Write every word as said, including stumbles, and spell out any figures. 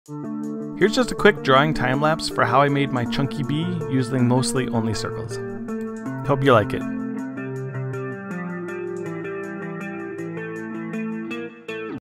Here's just a quick drawing time lapse for how I made my chunky bee using mostly only circles. Hope you like it.